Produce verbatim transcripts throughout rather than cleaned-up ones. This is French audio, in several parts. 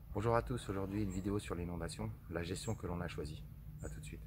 Bonjour à tous, aujourd'hui une vidéo sur l'inondation, la gestion que l'on a choisie. A tout de suite.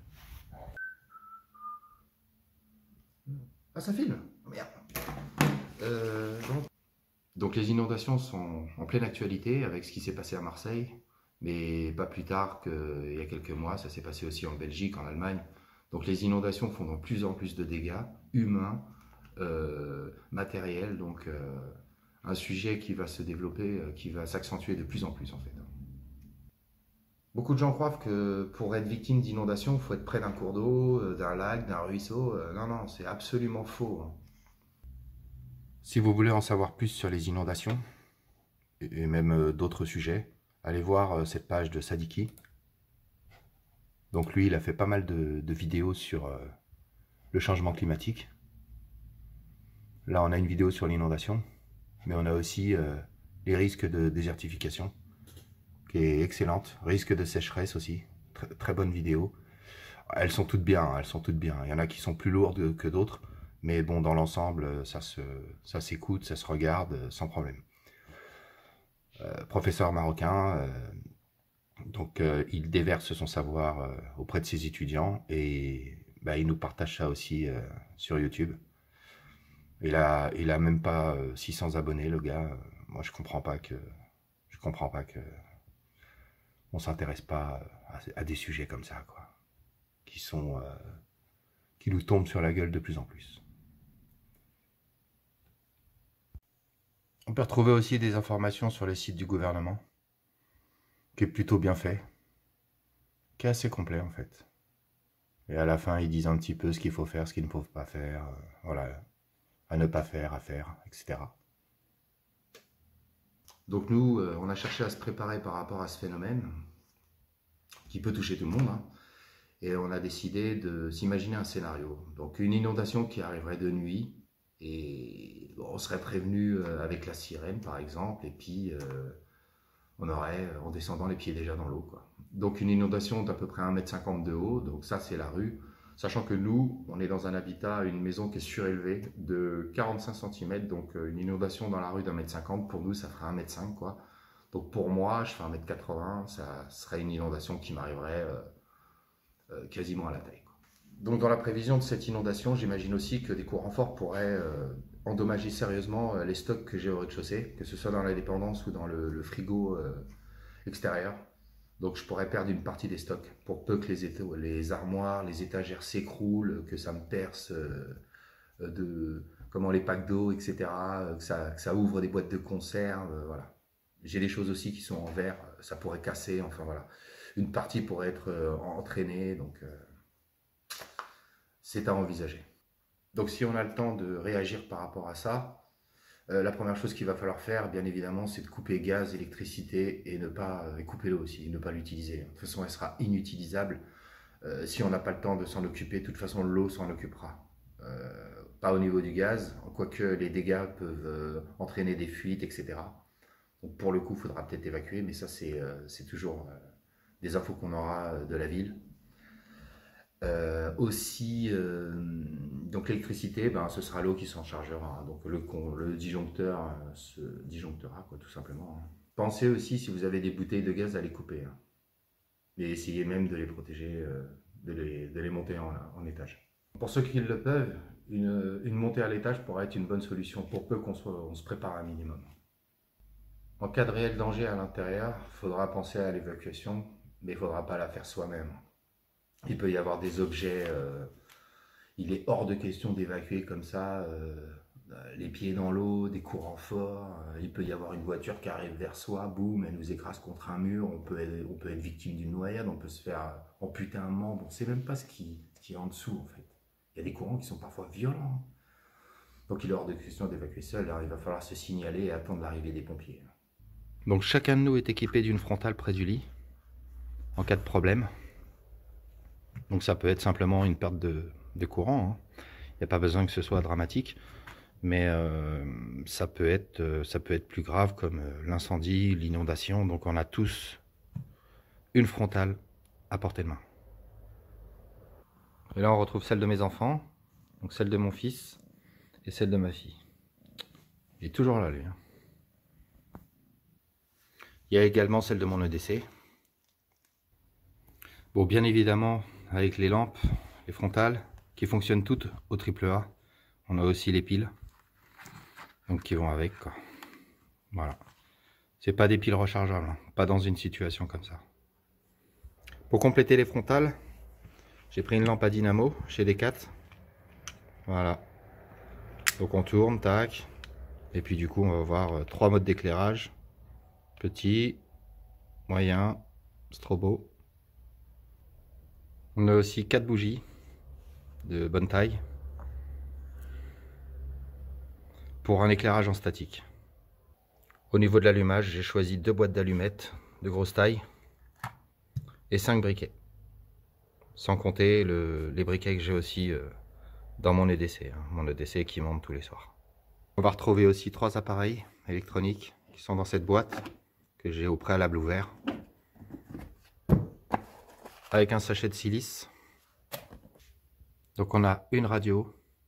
Ah, ça filme? Oh, merde. Euh, donc... donc les inondations sont en pleine actualité avec ce qui s'est passé à Marseille, mais pas plus tard qu'il y a quelques mois, ça s'est passé aussi en Belgique, en Allemagne. Donc les inondations font de plus en plus de dégâts humains, euh, matériels, donc euh, un sujet qui va se développer, euh, qui va s'accentuer de plus en plus en fait. Beaucoup de gens croient que pour être victime d'inondation, il faut être près d'un cours d'eau, d'un lac, d'un ruisseau. Non, non, c'est absolument faux. Si vous voulez en savoir plus sur les inondations, et même d'autres sujets, allez voir cette page de Sadiki. Donc lui, il a fait pas mal de, de vidéos sur euh, le changement climatique. Là, on a une vidéo sur l'inondation, mais on a aussi euh, les risques de désertification, qui est excellente. Risque de sécheresse aussi, très, très bonne vidéo. Elles sont toutes bien, elles sont toutes bien. Il y en a qui sont plus lourdes que d'autres, mais bon, dans l'ensemble, ça se, ça s'écoute, ça se regarde sans problème. Euh, professeur marocain, euh, donc euh, il déverse son savoir euh, auprès de ses étudiants et bah, il nous partage ça aussi euh, sur YouTube. Il a, il a même pas euh, six cents abonnés, le gars. Moi, je comprends pas que, je comprends pas que on s'intéresse pas à, à des sujets comme ça, quoi, qui sont, euh, qui nous tombent sur la gueule de plus en plus. On peut retrouver aussi des informations sur le site du gouvernement, qui est plutôt bien fait, qui est assez complet en fait. Et à la fin, ils disent un petit peu ce qu'il faut faire, ce qu'il ne faut pas faire, euh, voilà, à ne pas faire, à faire, et cetera. Donc nous, euh, on a cherché à se préparer par rapport à ce phénomène, qui peut toucher tout le monde, hein, et on a décidé de s'imaginer un scénario. Donc une inondation qui arriverait de nuit, et on serait prévenu euh, avec la sirène par exemple, et puis euh, on aurait, en descendant les pieds déjà dans l'eau, quoi. Donc une inondation d'à peu près un mètre cinquante de haut, donc ça c'est la rue. Sachant que nous, on est dans un habitat, une maison qui est surélevée de quarante-cinq centimètres, donc une inondation dans la rue d'un mètre cinquante, pour nous ça ferait un mètre cinq, quoi. Donc pour moi, je fais un mètre quatre-vingts, ça serait une inondation qui m'arriverait euh, euh, quasiment à la taille, quoi. Donc dans la prévision de cette inondation, j'imagine aussi que des courants forts pourraient euh, endommager sérieusement euh, les stocks que j'ai au rez-de-chaussée, que ce soit dans la dépendance ou dans le, le frigo euh, extérieur. Donc je pourrais perdre une partie des stocks pour peu que les, éta- les armoires, les étagères s'écroulent, que ça me perce euh, de comment les packs d'eau, et cetera. Que ça, que ça ouvre des boîtes de conserve, euh, voilà. J'ai des choses aussi qui sont en verre, ça pourrait casser, enfin voilà. Une partie pourrait être euh, entraînée, donc euh, c'est à envisager. Donc si on a le temps de réagir par rapport à ça, Euh, la première chose qu'il va falloir faire, bien évidemment, c'est de couper gaz, électricité et ne pas euh, et couper l'eau aussi, ne pas l'utiliser. De toute façon, elle sera inutilisable. Euh, si on n'a pas le temps de s'en occuper, de toute façon, l'eau s'en occupera. Euh, pas au niveau du gaz, quoique les dégâts peuvent euh, entraîner des fuites, et cetera. Donc pour le coup, il faudra peut-être évacuer, mais ça, c'est euh, c'est toujours euh, des infos qu'on aura de la ville. Euh, aussi, euh, donc l'électricité, ben, ce sera l'eau qui s'en chargera. Donc le, le disjoncteur euh, se disjonctera, quoi, tout simplement, hein. Pensez aussi, si vous avez des bouteilles de gaz, à les couper, hein. Et essayez même de les protéger, euh, de, les, de les monter en, en étage. Pour ceux qui le peuvent, une, une montée à l'étage pourrait être une bonne solution pour peu qu'on on se prépare un minimum. En cas de réel danger à l'intérieur, il faudra penser à l'évacuation, mais il ne faudra pas la faire soi-même. Il peut y avoir des objets, euh, il est hors de question d'évacuer comme ça, euh, les pieds dans l'eau, des courants forts. Euh, il peut y avoir une voiture qui arrive vers soi, boum, elle nous écrase contre un mur, on peut être, on peut être victime d'une noyade, on peut se faire amputer un membre, on ne sait même pas ce qui, ce qui est en dessous en fait. Il y a des courants qui sont parfois violents. Donc il est hors de question d'évacuer seul, alors il va falloir se signaler et attendre l'arrivée des pompiers. Donc chacun de nous est équipé d'une frontale près du lit, en cas de problème. Donc ça peut être simplement une perte de, de courant, hein. Il n'y a pas besoin que ce soit dramatique, mais euh, ça, peut être, euh, ça peut être plus grave comme euh, l'incendie, l'inondation. Donc on a tous une frontale à portée de main. Et là on retrouve celle de mes enfants, donc celle de mon fils et celle de ma fille. Il est toujours là lui, hein. Il y a également celle de mon E D C. Bon, bien évidemment, avec les lampes, les frontales, qui fonctionnent toutes au triple A. On a aussi les piles, donc qui vont avec, quoi. Voilà. C'est pas des piles rechargeables, hein, pas dans une situation comme ça. Pour compléter les frontales, j'ai pris une lampe à dynamo chez Decat. Voilà. Donc on tourne, tac. Et puis du coup, on va voir euh, trois modes d'éclairage. Petit, moyen, strobo. On a aussi quatre bougies de bonne taille pour un éclairage en statique. Au niveau de l'allumage, j'ai choisi deux boîtes d'allumettes de grosse taille et cinq briquets. Sans compter le, les briquets que j'ai aussi euh, dans mon E D C, hein, mon E D C qui monte tous les soirs. On va retrouver aussi trois appareils électroniques qui sont dans cette boîte que j'ai au préalable ouvert, avec un sachet de silice. Donc on a une radio,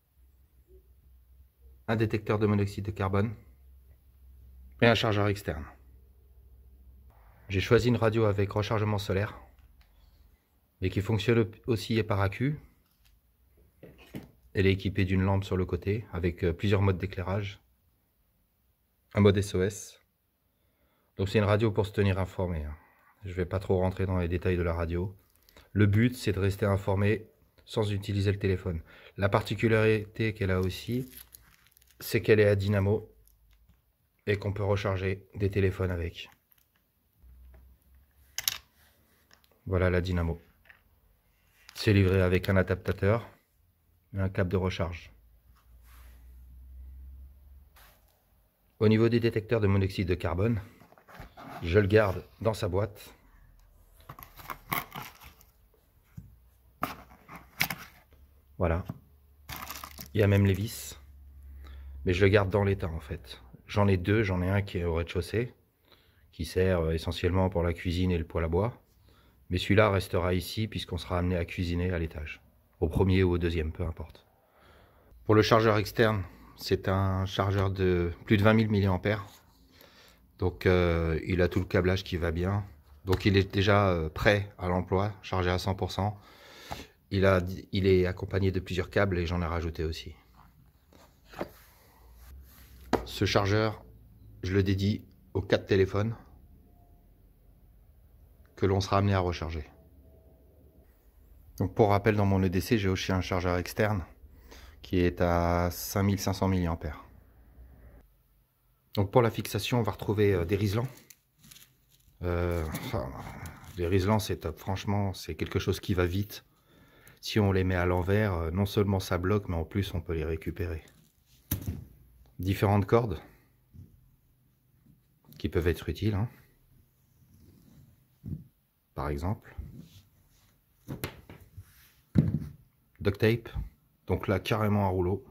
un détecteur de monoxyde de carbone et un chargeur externe. J'ai choisi une radio avec rechargement solaire et qui fonctionne aussi par accu. Elle est équipée d'une lampe sur le côté avec plusieurs modes d'éclairage, un mode S O S. Donc c'est une radio pour se tenir informé. Je ne vais pas trop rentrer dans les détails de la radio. Le but, c'est de rester informé sans utiliser le téléphone. La particularité qu'elle a aussi, c'est qu'elle est à dynamo et qu'on peut recharger des téléphones avec. Voilà la dynamo. C'est livré avec un adaptateur et un câble de recharge. Au niveau des détecteurs de monoxyde de carbone, je le garde dans sa boîte. Voilà. Il y a même les vis. Mais je le garde dans l'état en fait. J'en ai deux. J'en ai un qui est au rez-de-chaussée, qui sert essentiellement pour la cuisine et le poêle à bois. Mais celui-là restera ici puisqu'on sera amené à cuisiner à l'étage. Au premier ou au deuxième, peu importe. Pour le chargeur externe, c'est un chargeur de plus de vingt mille milliampères. Donc euh, il a tout le câblage qui va bien. Donc il est déjà euh, prêt à l'emploi, chargé à cent pour cent. Il, a, il est accompagné de plusieurs câbles et j'en ai rajouté aussi. Ce chargeur, je le dédie aux quatre téléphones que l'on sera amené à recharger. Donc pour rappel, dans mon E D C, j'ai aussi un chargeur externe qui est à cinq mille cinq cents milliampères. Donc pour la fixation, on va retrouver des riselants. Euh, enfin, les riselants, c'est top. Franchement, c'est quelque chose qui va vite. Si on les met à l'envers, non seulement ça bloque, mais en plus on peut les récupérer. Différentes cordes qui peuvent être utiles, hein. Par exemple. Duct tape, donc là carrément un rouleau.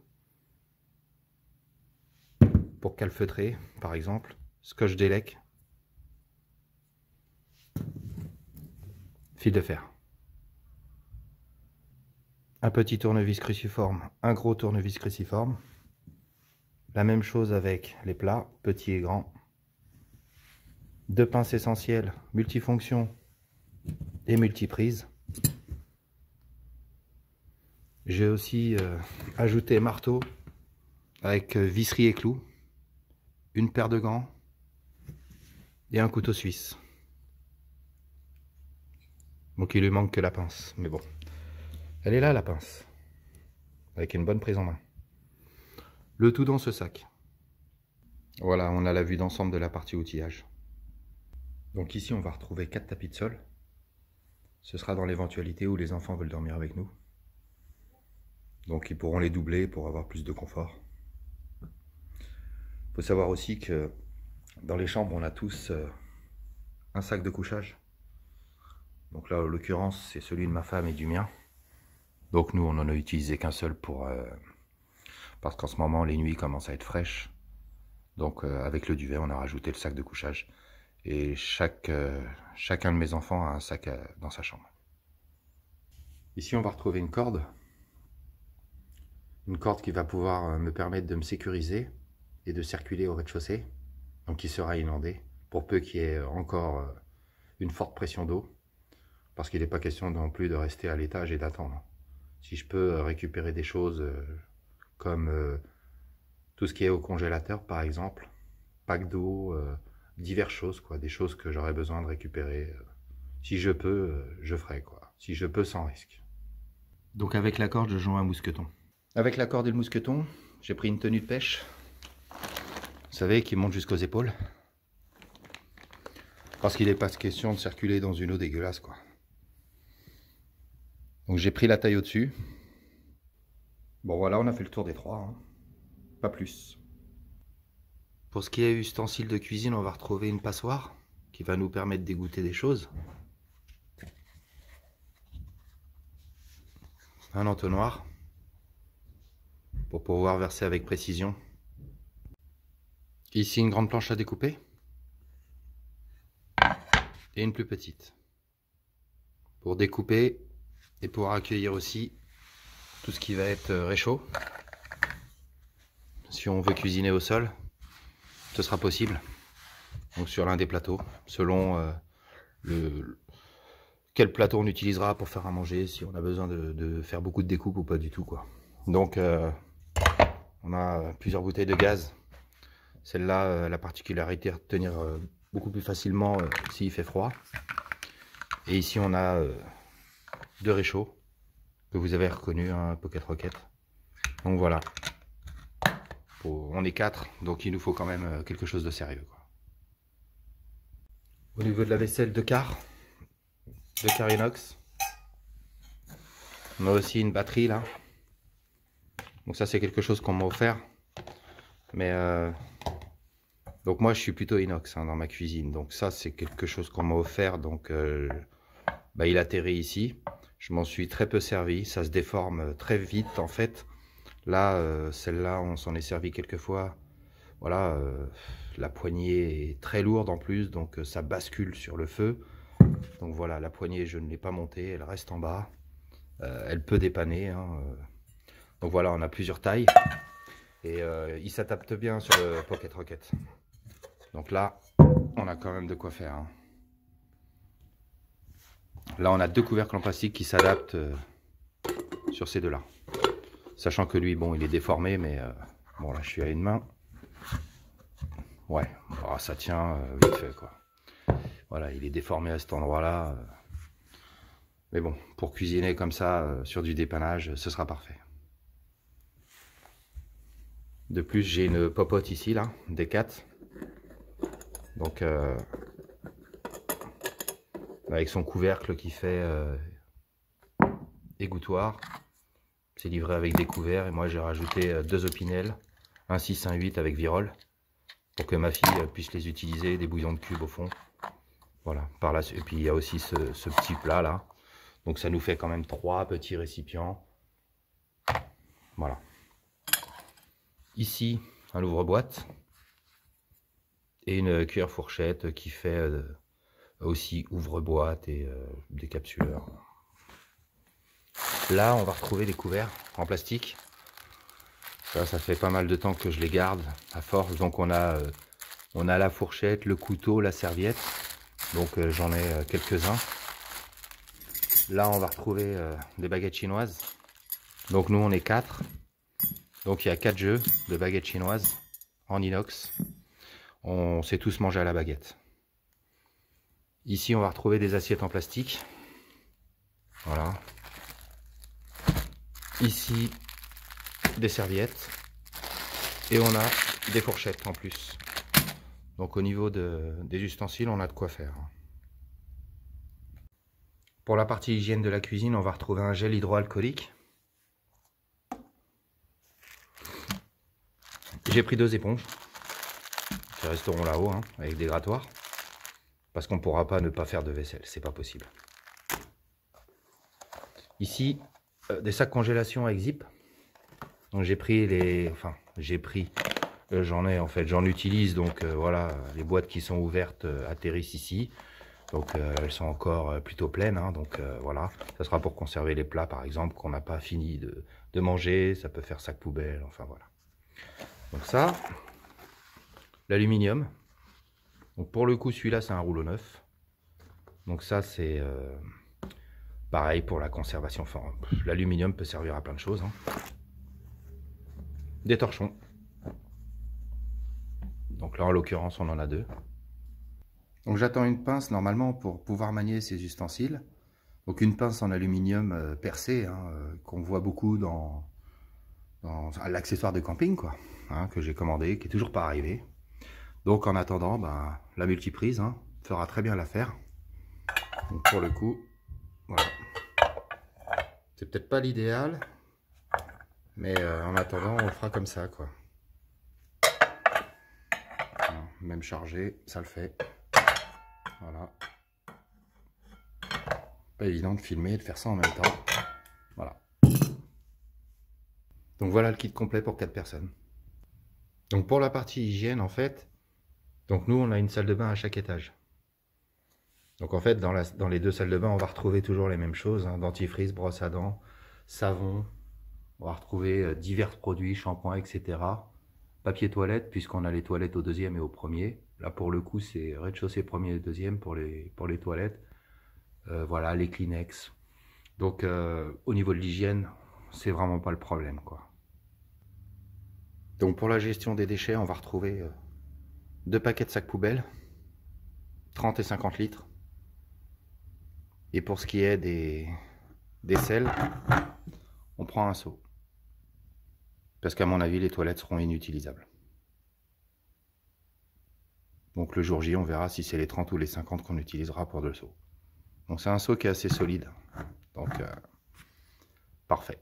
Pour calfeutrer, par exemple. Scotch Delec. Fil de fer. Un petit tournevis cruciforme, un gros tournevis cruciforme. La même chose avec les plats, petits et grands. Deux pinces essentielles, multifonctions et multiprises. J'ai aussi euh, ajouté marteau avec euh, visserie et clous, une paire de gants et un couteau suisse. Donc il lui manque que la pince, mais bon. Elle est là la pince, avec une bonne prise en main. Le tout dans ce sac. Voilà, on a la vue d'ensemble de la partie outillage. Donc ici on va retrouver quatre tapis de sol. Ce sera dans l'éventualité où les enfants veulent dormir avec nous. Donc ils pourront les doubler pour avoir plus de confort. Il faut savoir aussi que dans les chambres on a tous un sac de couchage. Donc là en l'occurrence c'est celui de ma femme et du mien. Donc nous, on n'en a utilisé qu'un seul pour euh, parce qu'en ce moment, les nuits commencent à être fraîches. Donc euh, avec le duvet, on a rajouté le sac de couchage. Et chaque, euh, chacun de mes enfants a un sac à, dans sa chambre. Ici, on va retrouver une corde. Une corde qui va pouvoir me permettre de me sécuriser et de circuler au rez-de-chaussée. Donc qui sera inondée pour peu qu'il y ait encore euh, une forte pression d'eau, parce qu'il n'est pas question non plus de rester à l'étage et d'attendre. Si je peux récupérer des choses euh, comme euh, tout ce qui est au congélateur par exemple, pack d'eau, euh, diverses choses, quoi, des choses que j'aurais besoin de récupérer. Euh, si je peux, euh, je ferai, quoi. Si je peux, sans risque. Donc avec la corde, je joins un mousqueton. Avec la corde et le mousqueton, j'ai pris une tenue de pêche, vous savez, qui monte jusqu'aux épaules. Parce qu'il n'est pas question de circuler dans une eau dégueulasse, quoi. Donc j'ai pris la taille au-dessus. Bon voilà, on a fait le tour des trois, hein. Pas plus. Pour ce qui est ustensiles de cuisine, on va retrouver une passoire qui va nous permettre d'égoutter des choses. Un entonnoir pour pouvoir verser avec précision. Ici une grande planche à découper et une plus petite pour découper et pouvoir accueillir aussi tout ce qui va être réchaud. Si on veut cuisiner au sol, ce sera possible. Donc sur l'un des plateaux, selon euh, le quel plateau on utilisera pour faire à manger, si on a besoin de, de faire beaucoup de découpe ou pas du tout, quoi. Donc euh, on a plusieurs bouteilles de gaz. Celle-là, euh, la particularité de tenir euh, beaucoup plus facilement euh, s'il fait froid. Et ici on a euh, deux réchauds que vous avez reconnu, un Pocket Rocket. Donc voilà, on est quatre, donc il nous faut quand même quelque chose de sérieux, quoi. Au niveau de la vaisselle, deux quarts, deux quarts inox. On a aussi une batterie là. Donc ça c'est quelque chose qu'on m'a offert. Mais euh, donc moi je suis plutôt inox, hein, dans ma cuisine. Donc ça c'est quelque chose qu'on m'a offert. Donc euh, bah, il atterrit ici. Je m'en suis très peu servi. Ça se déforme très vite en fait. Là, euh, celle-là, on s'en est servi quelques fois. Voilà, euh, la poignée est très lourde en plus, donc euh, ça bascule sur le feu. Donc voilà, la poignée, je ne l'ai pas montée, elle reste en bas. Euh, elle peut dépanner, hein, euh. Donc voilà, on a plusieurs tailles. Et euh, il s'adapte bien sur le Pocket Rocket. Donc là, on a quand même de quoi faire, hein. Là, on a deux couvercles en plastique qui s'adaptent euh, sur ces deux-là. Sachant que lui, bon, il est déformé, mais euh, bon, là, je suis à une main. Ouais, oh, ça tient euh, vite fait, quoi. Voilà, il est déformé à cet endroit-là. Euh. Mais bon, pour cuisiner comme ça, euh, sur du dépannage, ce sera parfait. De plus, j'ai une popote ici, là, des quatre. Donc, euh, avec son couvercle qui fait euh, égouttoir. C'est livré avec des couverts et moi j'ai rajouté deux opinels, un six, un huit avec virole, pour que ma fille puisse les utiliser, des bouillons de cube au fond. Voilà, par là, et puis il y a aussi ce, ce petit plat là. Donc ça nous fait quand même trois petits récipients. Voilà. Ici, un ouvre-boîte et une cuillère fourchette qui fait euh, aussi ouvre-boîte et euh, décapsuleur. Là, on va retrouver des couverts en plastique. Ça, ça fait pas mal de temps que je les garde à force. Donc on a, euh, on a la fourchette, le couteau, la serviette. Donc euh, j'en ai euh, quelques-uns. Là, on va retrouver euh, des baguettes chinoises. Donc nous, on est quatre. Donc il y a quatre jeux de baguettes chinoises en inox. On sait tous manger à la baguette. Ici, on va retrouver des assiettes en plastique. Voilà. Ici, des serviettes. Et on a des fourchettes en plus. Donc au niveau de, des ustensiles, on a de quoi faire. Pour la partie hygiène de la cuisine, on va retrouver un gel hydroalcoolique. J'ai pris deux éponges qui resteront là-haut, hein, avec des grattoirs. Parce qu'on ne pourra pas ne pas faire de vaisselle, c'est pas possible. Ici, euh, des sacs congélation avec zip. Donc j'ai pris les... Enfin, j'ai pris... Euh, j'en ai en fait, j'en utilise. Donc euh, voilà, les boîtes qui sont ouvertes euh, atterrissent ici. Donc euh, elles sont encore euh, plutôt pleines. Hein, donc euh, voilà, ça sera pour conserver les plats par exemple qu'on n'a pas fini de, de manger. Ça peut faire sac poubelle, enfin voilà. Donc ça, l'aluminium. Donc pour le coup, celui-là, c'est un rouleau neuf. Donc ça, c'est euh, pareil pour la conservation. Enfin, l'aluminium peut servir à plein de choses. Hein. Des torchons. Donc là, en l'occurrence, on en a deux. Donc j'attends une pince normalement pour pouvoir manier ces ustensiles. Donc une pince en aluminium euh, percé, hein, euh, qu'on voit beaucoup dans, dans l'accessoire de camping, quoi, hein, que j'ai commandé, qui est toujours pas arrivé. Donc en attendant, ben, la multiprise hein, fera très bien l'affaire. Donc pour le coup, voilà. C'est peut-être pas l'idéal, mais euh, en attendant, on le fera comme ça, quoi. Alors, même chargé, ça le fait. Voilà. Pas évident de filmer et de faire ça en même temps. Voilà. Donc voilà le kit complet pour quatre personnes. Donc pour la partie hygiène, en fait, donc nous on a une salle de bain à chaque étage. Donc en fait dans, la, dans les deux salles de bain on va retrouver toujours les mêmes choses, hein, dentifrice, brosse à dents, savon, on va retrouver euh, divers produits, shampoing, et cetera. Papier toilette puisqu'on a les toilettes au deuxième et au premier. Là pour le coup c'est rez-de-chaussée, premier et deuxième pour les, pour les toilettes. Euh, voilà, les Kleenex. Donc euh, au niveau de l'hygiène, c'est vraiment pas le problème, quoi. Donc pour la gestion des déchets, on va retrouver euh, deux paquets de sacs poubelles, trente et cinquante litres. Et pour ce qui est des, des selles, on prend un seau. Parce qu'à mon avis, les toilettes seront inutilisables. Donc le jour J, on verra si c'est les trente ou les cinquante qu'on utilisera pour le seau. Donc c'est un seau qui est assez solide. Donc euh, parfait.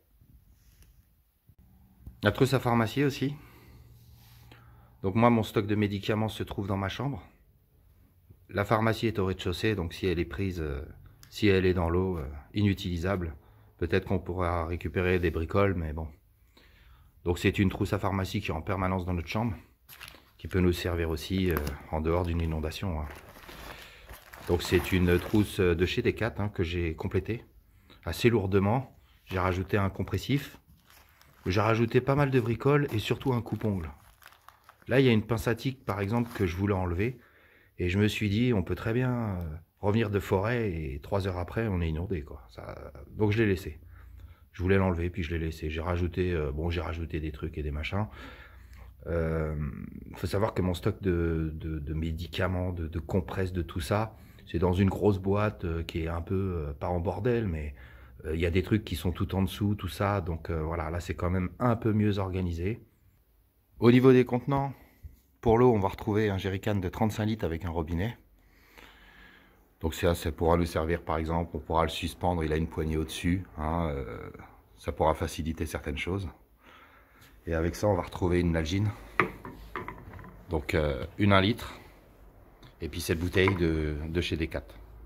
La trousse à pharmacie aussi. Donc moi, mon stock de médicaments se trouve dans ma chambre. La pharmacie est au rez-de-chaussée, donc si elle est prise, euh, si elle est dans l'eau, euh, inutilisable, peut-être qu'on pourra récupérer des bricoles, mais bon. Donc c'est une trousse à pharmacie qui est en permanence dans notre chambre, qui peut nous servir aussi euh, en dehors d'une inondation. Hein. Donc c'est une trousse de chez Decat hein, que j'ai complétée assez lourdement. J'ai rajouté un compressif, j'ai rajouté pas mal de bricoles et surtout un coupe-ongle. Là, il y a une pince à tique, par exemple, que je voulais enlever. Et je me suis dit, on peut très bien euh, revenir de forêt et trois heures après, on est inondé, quoi. Ça, donc, je l'ai laissé. Je voulais l'enlever, puis je l'ai laissé. J'ai rajouté, euh, bon, j'ai rajouté des trucs et des machins. Il euh, faut savoir que mon stock de, de, de médicaments, de, de compresses, de tout ça, c'est dans une grosse boîte euh, qui est un peu, euh, pas en bordel, mais il euh, y a des trucs qui sont tout en dessous, tout ça. Donc, euh, voilà, là, c'est quand même un peu mieux organisé. Au niveau des contenants, pour l'eau, on va retrouver un jerrycan de trente-cinq litres avec un robinet. Donc ça, ça pourra nous servir par exemple, on pourra le suspendre, il a une poignée au-dessus. Hein, euh, ça pourra faciliter certaines choses. Et avec ça, on va retrouver une Nalgene. Donc euh, une un litre. Et puis cette bouteille de, de chez Decat.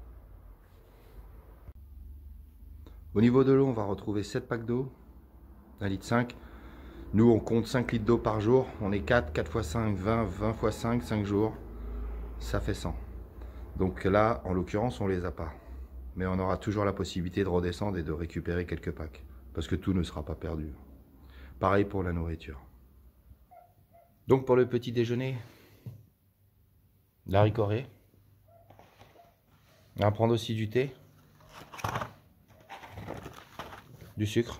Au niveau de l'eau, on va retrouver sept packs d'eau, un litre cinq. Nous, on compte cinq litres d'eau par jour. On est quatre, quatre fois cinq, vingt, vingt fois cinq, cinq jours. Ça fait cent. Donc là, en l'occurrence, on les a pas. Mais on aura toujours la possibilité de redescendre et de récupérer quelques packs. Parce que tout ne sera pas perdu. Pareil pour la nourriture. Donc pour le petit déjeuner, la ricorée. On va prendre aussi du thé. Du sucre.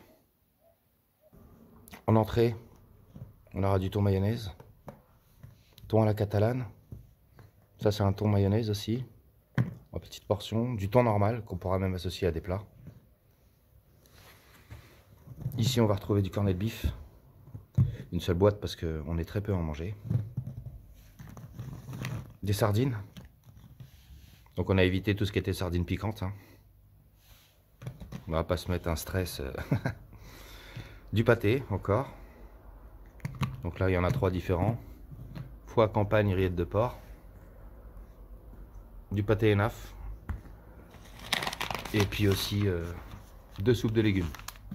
En entrée, on aura du thon mayonnaise, thon à la catalane, ça c'est un thon mayonnaise aussi, en petite portion, du thon normal qu'on pourra même associer à des plats. Ici on va retrouver du cornet de beef, une seule boîte parce qu'on est très peu à en manger. Des sardines, donc on a évité tout ce qui était sardines piquantes. Hein. On va pas se mettre un stress. Du pâté encore. Donc là il y en a trois différents. Foie, campagne, rillettes de porc. Du pâté énaf. Et puis aussi euh, deux soupes de légumes.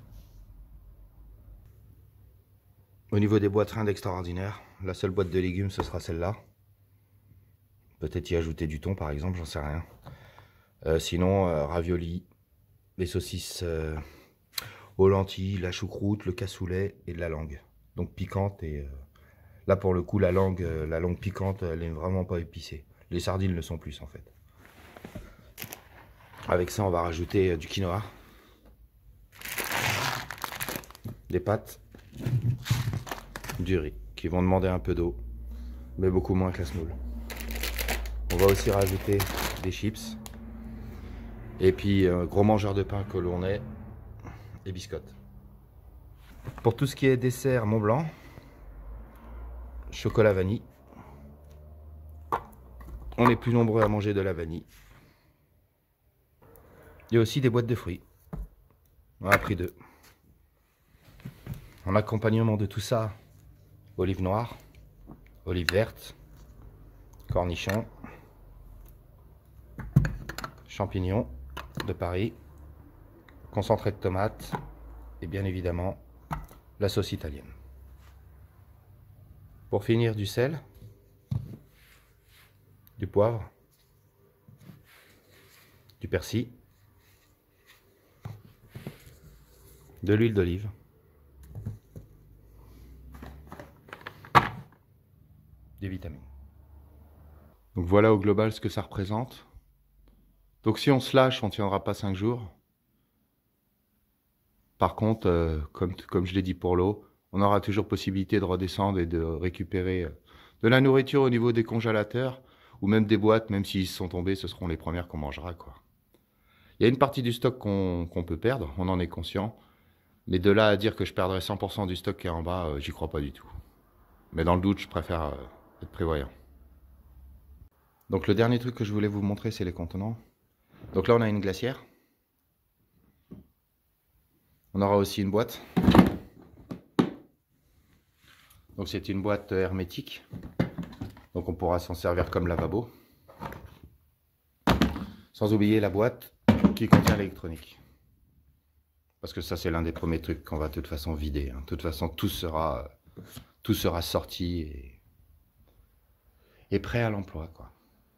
Au niveau des boîtes rien d'extraordinaire. La seule boîte de légumes ce sera celle-là. Peut-être y ajouter du thon par exemple, j'en sais rien. Euh, sinon euh, raviolis, les saucisses euh, aux lentilles, la choucroute, le cassoulet et de la langue. Donc piquante et euh, là pour le coup la langue, euh, la langue piquante elle est vraiment pas épicée. Les sardines le sont plus en fait. Avec ça, on va rajouter du quinoa, des pâtes, du riz, qui vont demander un peu d'eau, mais beaucoup moins que la semoule. On va aussi rajouter des chips. Et puis, euh, gros mangeur de pain que l'on est, et biscottes. Pour tout ce qui est dessert Mont Blanc, chocolat vanille. On est plus nombreux à manger de la vanille. Il y a aussi des boîtes de fruits. On a pris deux. En accompagnement de tout ça, olives noires, olives vertes, cornichons, champignons de Paris, concentré de tomates et bien évidemment la sauce italienne. Pour finir, du sel, du poivre, du persil, de l'huile d'olive, des vitamines. Donc voilà au global ce que ça représente. Donc si on se lâche, on ne tiendra pas cinq jours. Par contre, euh, comme, comme je l'ai dit pour l'eau, on aura toujours possibilité de redescendre et de récupérer euh, de la nourriture au niveau des congélateurs ou même des boîtes, même s'ils sont tombés, ce seront les premières qu'on mangera, quoi. Il y a une partie du stock qu'on qu'on peut perdre, on en est conscient. Mais de là à dire que je perdrai cent pour cent du stock qui est en bas, euh, j'y crois pas du tout. Mais dans le doute, je préfère euh, être prévoyant. Donc le dernier truc que je voulais vous montrer, c'est les contenants. Donc là, on a une glacière. On aura aussi une boîte. Donc c'est une boîte hermétique. Donc on pourra s'en servir comme lavabo. Sans oublier la boîte qui contient l'électronique. Parce que ça, c'est l'un des premiers trucs qu'on va de toute façon vider. Hein. De toute façon, tout sera, tout sera sorti et, et prêt à l'emploi, quoi.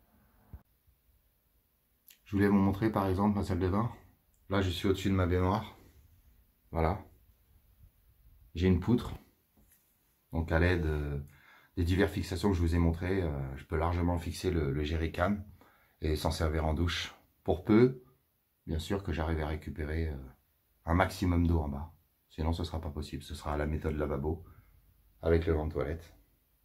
Je voulais vous montrer par exemple ma salle de bain. Là, je suis au-dessus de ma baignoire. Voilà. J'ai une poutre. Donc à l'aide euh, des diverses fixations que je vous ai montrées, euh, je peux largement fixer le, le jerrycan et s'en servir en douche. Pour peu, bien sûr, que j'arrive à récupérer euh, un maximum d'eau en bas. Sinon, ce ne sera pas possible. Ce sera à la méthode lavabo avec le vent de toilette.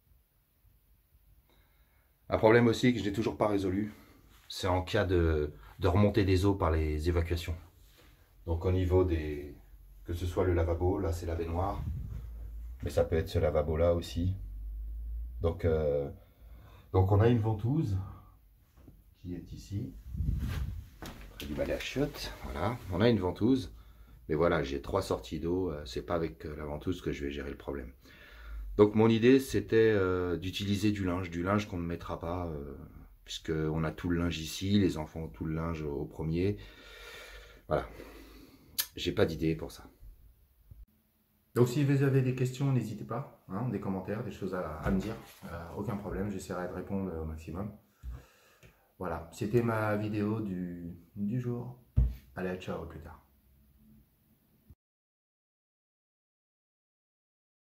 Un problème aussi que je n'ai toujours pas résolu, c'est en cas de, de remontée des eaux par les évacuations. Donc au niveau des... que ce soit le lavabo, là c'est la baignoire, mais ça peut être ce lavabo là aussi. Donc, euh, donc on a une ventouse qui est ici, près du balai à chiottes. Voilà, on a une ventouse, mais voilà, j'ai trois sorties d'eau, c'est pas avec la ventouse que je vais gérer le problème. Donc mon idée c'était euh, d'utiliser du linge, du linge qu'on ne mettra pas, euh, puisque on a tout le linge ici, les enfants ont tout le linge au premier. Voilà, j'ai pas d'idée pour ça. Donc si vous avez des questions, n'hésitez pas, hein, des commentaires, des choses à, à me dire, euh, aucun problème, j'essaierai de répondre au maximum. Voilà, c'était ma vidéo du, du jour. Allez, ciao, à plus tard.